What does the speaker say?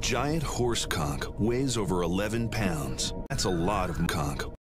giant horse conch weighs over 11 pounds. That's a lot of conch.